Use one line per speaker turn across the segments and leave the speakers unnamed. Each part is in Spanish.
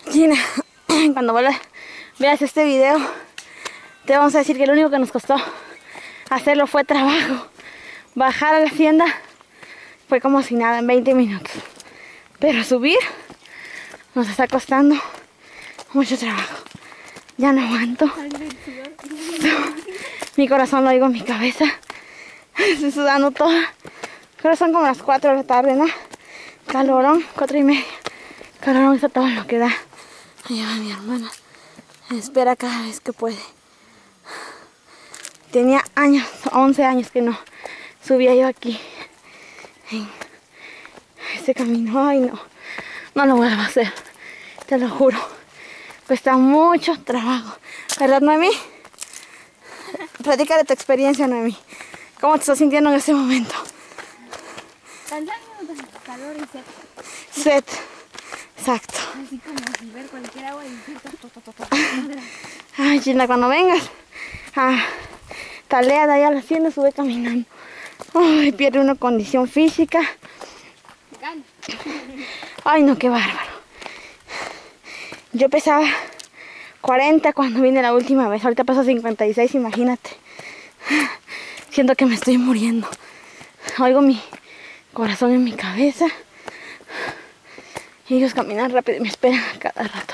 Gina, cuando veas este video, te vamos a decir que lo único que nos costó hacerlo fue trabajo. Bajar a la hacienda fue como si nada, en 20 minutos. Pero subir nos está costando mucho trabajo. Ya no aguanto. Mi corazón lo oigo en mi cabeza. Estoy sudando toda. Creo que son como las 4 de la tarde, ¿no? Calorón, 4:30. Calorón está todo lo que da. Allá va mi hermana. Espera cada vez que puede. Tenía años, 11 años que no subía yo aquí. En este camino. Ay, no. No lo vuelvo a hacer. Te lo juro. Cuesta mucho trabajo. ¿Verdad, Noemí? Platícale tu experiencia, Noemí. ¿Cómo te estás sintiendo en este momento?
Calor y sed.
Sed. Exacto.
Así como si ver cualquier agua y decir
Ay, Gina, cuando vengas a Talea de allá a la hacienda, sube caminando. Ay, pierde una condición física. Ay, no, qué bárbaro. Yo pesaba 40 cuando vine la última vez. Ahorita peso 56, imagínate. Siento que me estoy muriendo. Oigo mi corazón en mi cabeza. Y ellos caminan rápido y me esperan a cada rato.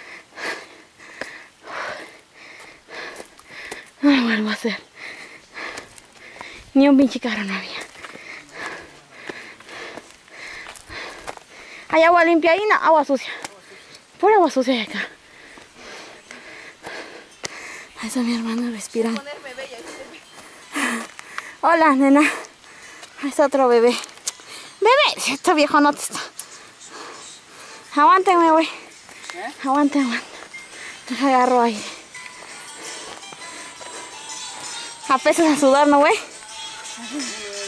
No lo vuelvo a hacer. Ni un pinche carro no había. ¿Hay agua limpia ahí? No, agua sucia. Pura agua sucia de acá. Ahí está mi hermano respirando. Hola, nena. Ahí está otro bebé. Bebé, este viejo no te está. Aguántenme, güey. Aguante. Deja agarro ahí. Apesas a sudar, ¿no, güey?